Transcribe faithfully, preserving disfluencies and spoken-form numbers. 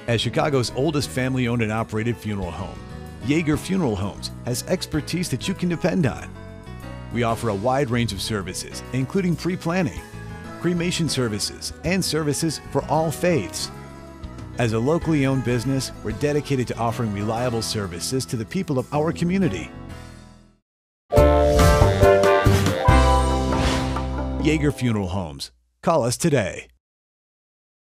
As Chicago's oldest family-owned and operated funeral home, Jaeger Funeral Homes has expertise that you can depend on. We offer a wide range of services, including pre-planning, cremation services, and services for all faiths. As a locally owned business, we're dedicated to offering reliable services to the people of our community. Jaeger Funeral Homes. Call us today.